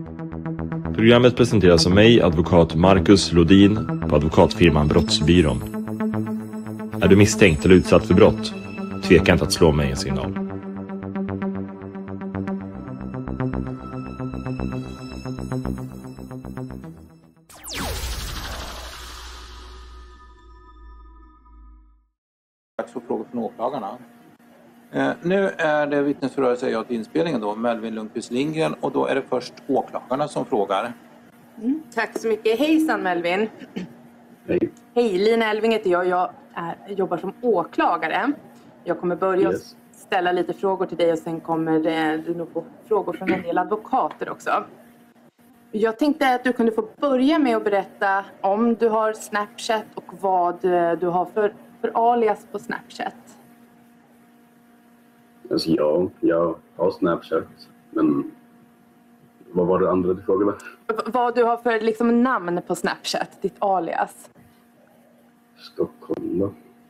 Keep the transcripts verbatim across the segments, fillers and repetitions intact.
Programmet presenteras av mig, advokat Marcus Lodin på advokatfirman Brottsbyrån. Är du misstänkt eller utsatt för brott? Tveka inte att slå mig en signal. Dags för frågor från åklagarna. Eh, nu är det vittnesförhör säger jag till inspelningen då, Melvin Lundqvist Lindgren, och då är det först åklagarna som frågar. Mm, tack så mycket. Hejsan Melvin. Hej. Hej, Lina Elving heter jag. Jag är, jobbar som åklagare. Jag kommer börja Yes. ställa lite frågor till dig och sen kommer eh, du nog få frågor från en del advokater också. Jag tänkte att du kunde få börja med att berätta om du har Snapchat och vad eh, du har för, för alias på Snapchat. Alltså ja, jag har Snapchat, men vad var det andra du frågade? V- vad du har för liksom, namn på Snapchat, ditt alias. Stockholm då.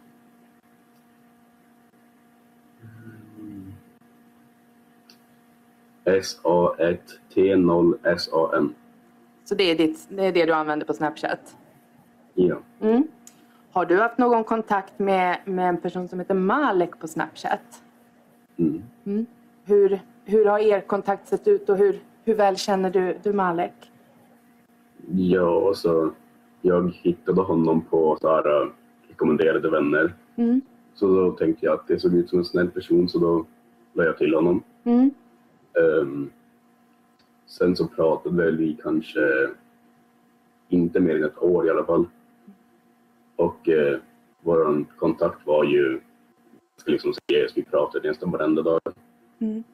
S A ett T noll S A N. Så det är, ditt, det är det du använder på Snapchat. Ja. Mm. Har du haft någon kontakt med, med en person som heter Malek på Snapchat? Mm. Mm. Hur, hur har er kontakt sett ut och hur, hur väl känner du, du Malek? Ja, så jag hittade honom på så här, uh, rekommenderade vänner. Mm. Så då tänkte jag att det såg ut som en snäll person, så då la jag till honom. Mm. Um, sen så pratade vi kanske inte mer än ett år i alla fall. Och uh, vår kontakt var ju, ska liksom säga, vi pratade nästan varenda dag. Mm.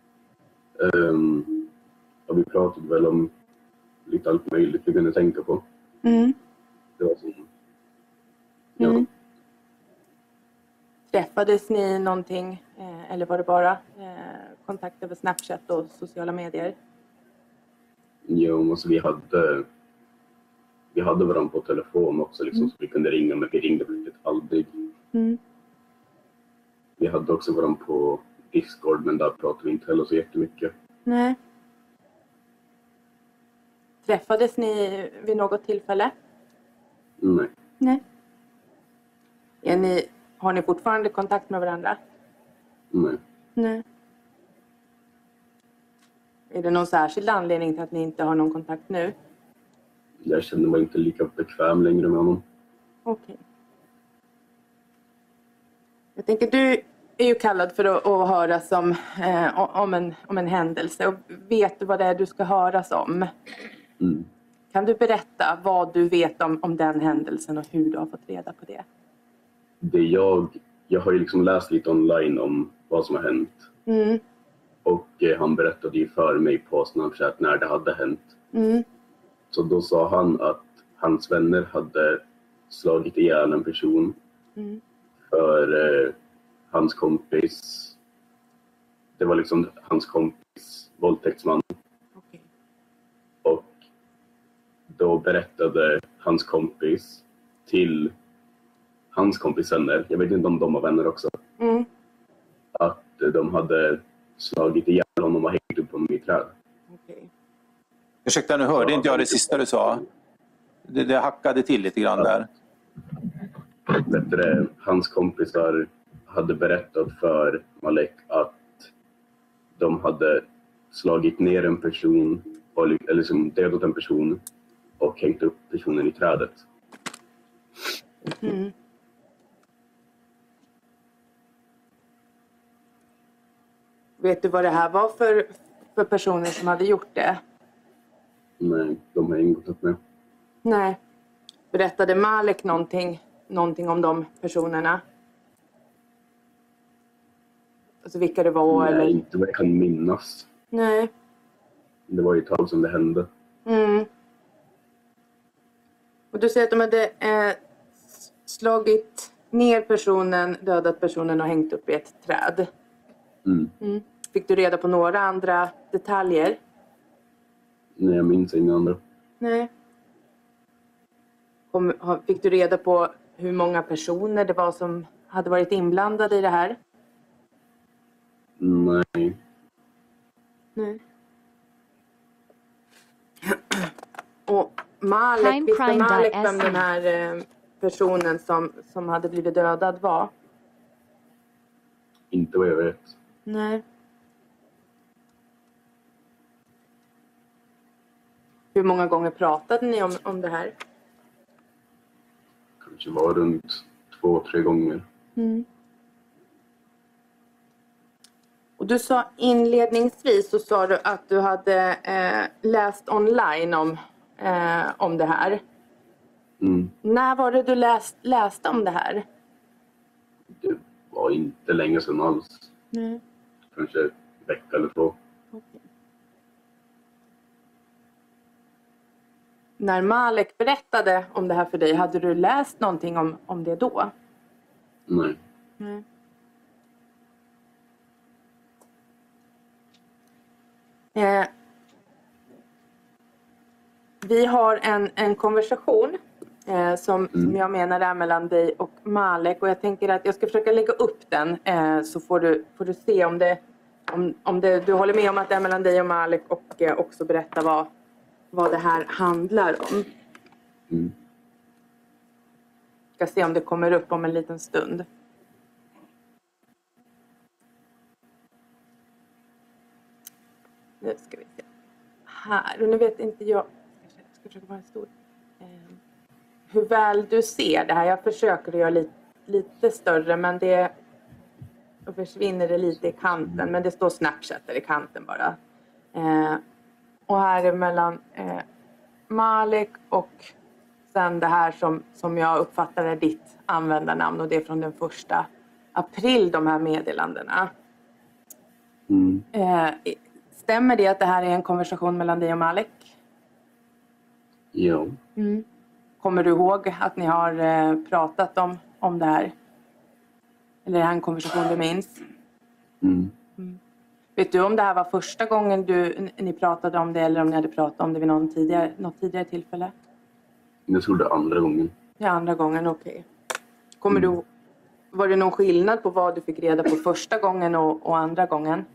Um, och vi pratade väl om lite allt möjligt vi kunde tänka på. Mm. Det var som, ja. Mm. Träffades ni någonting eh, eller var det bara eh, kontakt över Snapchat och sociala medier? Jo, alltså vi hade vi hade varandra på telefon också liksom, Mm. så vi kunde ringa, men vi ringde riktigt aldrig. Mm. Vi hade också varandra på Discord, men där pratade vi inte heller så jättemycket. Nej. Träffades ni vid något tillfälle? Nej. Nej. Är ni, har ni fortfarande kontakt med varandra? Nej. Nej. Är det någon särskild anledning till att ni inte har någon kontakt nu? Jag kände mig inte lika bekväm längre med honom. Okej. Jag tänker, du är ju kallad för att, att höras om, eh, om, en, om en händelse. Och vet du vad det är du ska höras om? Mm. Kan du berätta vad du vet om, om den händelsen och hur du har fått reda på det? Det jag, jag har ju liksom läst lite online om vad som har hänt. Mm. Och eh, han berättade ju för mig på Snapchat när det hade hänt. Mm. Så då sa han att hans vänner hade slagit ihjäl en person. Mm. För eh, hans kompis. Det var liksom hans kompis våldtäktsman. Okej. Och då berättade hans kompis till hans kompis vänner, jag vet inte om de var vänner också, Mm. att de hade slagit ihjäl honom och hängt upp honom i träd. Okej. Ursäkta, nu hörde inte jag det sista du sa. Det, det hackade till lite grann där. Vet du det, hans kompisar hade berättat för Malek att de hade slagit ner en person, eller liksom dödat en person och hängt upp personen i trädet. Mm. Vet du vad det här var för, för personer som hade gjort det? Nej, de har ingen kontakt med. Nej. Berättade Malek någonting, någonting om de personerna? Alltså vilka det var? Nej, eller? inte vad jag kan minnas. Nej. Det var ju ett tag som det hände. Mm. Och du säger att de hade eh, slagit ner personen, dödat personen och hängt upp i ett träd. Mm. Mm. Fick du reda på några andra detaljer? Nej, jag minns inga andra. Nej. Kom, har- fick du reda på hur många personer det var som hade varit inblandade i det här? Nej. Nej. Och Malek, Time visste Prime Malek dot vem se. den här eh, personen som, som hade blivit dödad var? Inte vad jag vet. Nej. Hur många gånger pratade ni om, om det här? Kanske var runt två, tre gånger. Mm. Och du sa inledningsvis så sa du att du hade eh, läst online om, eh, om det här. Mm. När var det du läst, läste om det här? Det var inte länge sedan alls. Mm. Kanske en vecka eller två. Okay. När Malek berättade om det här för dig, hade du läst någonting om, om det då? Nej. Mm. Eh, vi har en, en konversation eh, som, Mm. som jag menar är mellan dig och Malek. Och jag tänker att jag ska försöka lägga upp den eh, så får du, får du se om, det, om, om det, du håller med om att det är mellan dig och Malek och eh, också berätta vad, vad det här handlar om. Mm. Ska se om det kommer upp om en liten stund. Nu ska vi se. Här. Och nu vet inte jag. Jag ska försöka vara stor. Eh, hur väl du ser det här. Jag försöker att göra lite, lite större. Men det och försvinner det lite i kanten. Men det står Snapchat där i kanten bara. Eh, och här är mellan eh, Malek och sen det här som, som jag uppfattar är ditt användarnamn. Och det är från den första april de här meddelandena. Mm. Eh, stämmer det att det här är en konversation mellan dig och Malek? Ja. Mm. Kommer du ihåg att ni har eh, pratat om, om det här? Eller är det här en konversation du minns? Mm. Mm. Vet du om det här var första gången du, ni pratade om det eller om ni hade pratat om det vid någon tidigare, något tidigare tillfälle? Jag tror det andra gången. Ja, andra gången, okej. Okay. Kommer Mm. du, var det någon skillnad på vad du fick reda på första gången och, och andra gången?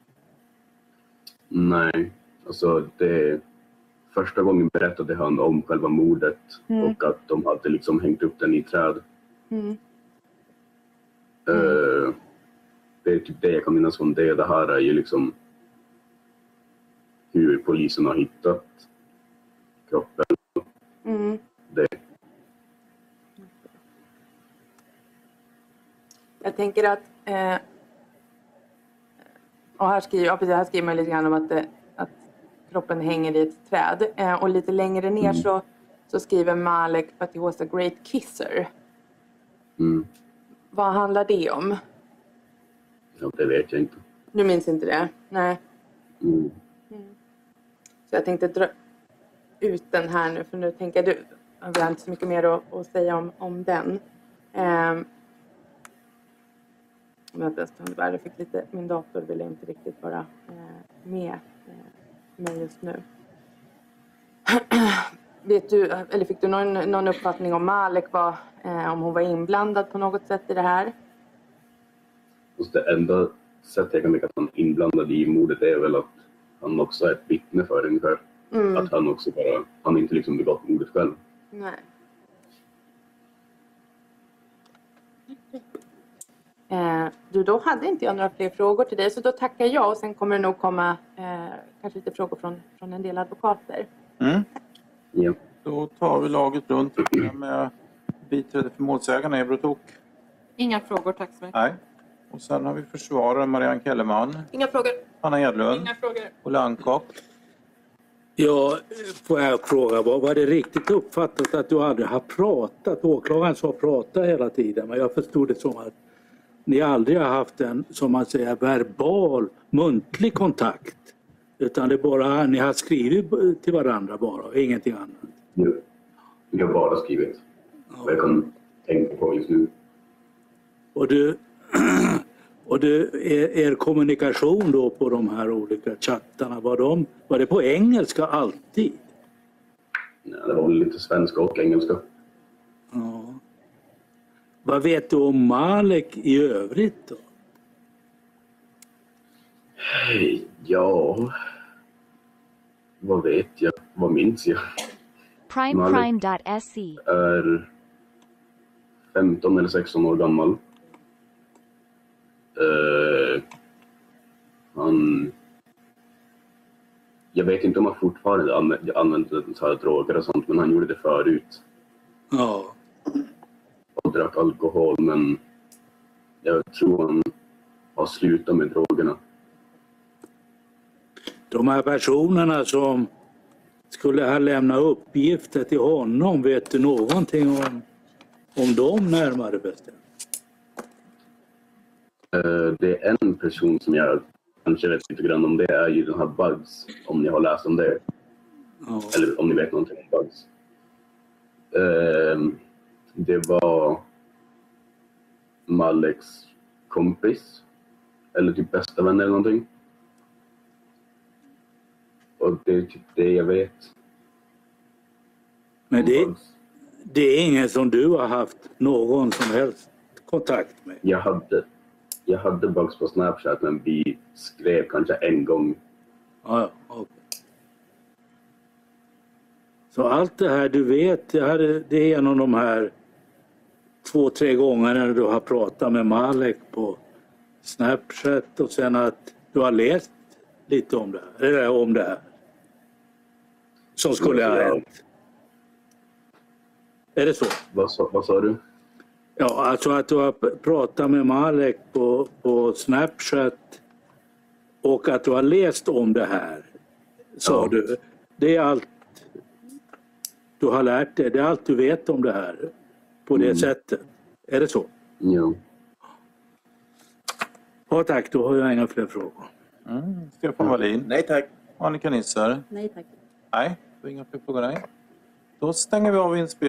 Nej, alltså det första gången berättade han om själva mordet Mm. och att de hade liksom hängt upp den i träd. Mm. Uh, det är typ det jag kan minnas från det. Det här är ju liksom hur polisen har hittat kroppen. Mm. Det. Jag tänker att eh, och här skriver, ja, precis, här skriver man lite grann om att, det, att kroppen hänger i ett träd. Eh, och lite längre ner Mm. så, så skriver Malek att he was a great kisser. Mm. Vad handlar det om? Ja, det vet jag inte. Du minns inte det? Nej. Mm. Så jag tänkte dra ut den här nu. För nu tänker jag, du, vi har inte så mycket mer att, att säga om, om den. Eh, Vänta en stund, jag fick lite, min dator ville inte riktigt vara eh, med eh, mig just nu. Vet du, eller fick du någon, någon uppfattning om Malek var, eh, om hon var inblandad på något sätt i det här? Och det enda sättet jag kan tänka att han är inblandad i mordet är väl att han också är ett vittne för ungefär. Mm. Att han också bara, han inte liksom begått mordet själv. Nej. Eh, du, då hade inte jag några fler frågor till dig, så då tackar jag och sen kommer det nog komma eh, kanske lite frågor från, från en del advokater. Mm. Ja. Då tar vi laget runt med biträde för målsägarna Ebro Tok. Inga frågor, tack så mycket. Nej. Och sen har vi försvararen Marianne Kellerman, Inga frågor. Anna Edlund, Inga frågor. Olle Ankock. Ja, får jag fråga, var, var det riktigt uppfattat att du aldrig har pratat? Åklagaren sa prata hela tiden, men jag förstod det som att ni aldrig har haft en, som man säger, verbal, muntlig kontakt. Utan det bara, ni har skrivit till varandra bara, ingenting annat. Nu. Jag har bara skrivit. Vad jag kan tänka på just nu. Och du, och du er, er kommunikation då på de här olika chattarna, var, de, var det på engelska alltid? Nej, det var väl lite svenska och engelska. Ja. Vad vet du om Malek i övrigt då? Hej, ja. Vad vet jag? Vad minns jag? primeprime.se är femton eller sexton år gammal. Uh, han... Jag vet inte om han fortfarande använder, använder så här droger och sånt, men han gjorde det förut. Ja. Och drack alkohol, men jag tror han har slutat med drogerna. De här personerna som skulle ha lämnat uppgifter till honom, vet du någonting om, om dem närmare bestämt? Uh, det är en person som jag kanske vet lite grann om, det är ju den här Bugs, om ni har läst om det. Ja. Eller om ni vet någonting om Bugs. Uh, det var Maleks kompis, eller typ bästa vän eller någonting. Och det är typ det jag vet. Men det, det är ingen som du har haft någon som helst kontakt med? Jag hade, jag hade Bugs på Snapchat, men vi skrev kanske en gång. Ja, okay. Så allt det här du vet, det, här, det är en av de här två, tre gångerna du har pratat med Malek på Snapchat och sen att du har läst lite om det här, eller om det här som skulle ha hänt. Är det så? Vad sa, vad sa du? Ja, alltså att du har pratat med Malek på, på Snapchat och att du har läst om det här, sa Ja. du. Det är allt du har lärt dig, det är allt du vet om det här på det Mm. sättet. Är det så? Ja. Ja tack, då har jag inga fler frågor. Mm. Stefan Wallin. Nej tack. Annika Nisser. Nej tack. Nej, du har inga fler frågor. Nej. Då stänger vi av inspelningen.